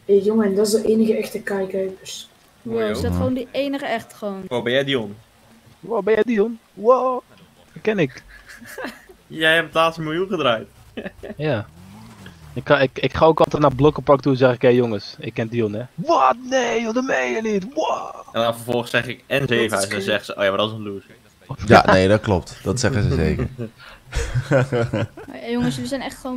Hey, jongen, dat is de enige echte kijkers. Wow, is dat gewoon die enige echt gewoon? Wow, ben jij Dion? Wow, ben jij Dion? Wow, dat ken ik. Jij hebt het laatste miljoen gedraaid. Ja. Ik ga ook altijd naar Blokkenpark toe en zeg ik, hé jongens, ik ken Dion hè. Wat? Nee joh, dat meen je niet. Wow. En dan vervolgens zeg ik en Zevenhuis en dan zegt ze, oh ja, maar dat is een loser. Ja, nee, dat klopt. Dat zeggen ze zeker. Jongens, jullie zijn echt gewoon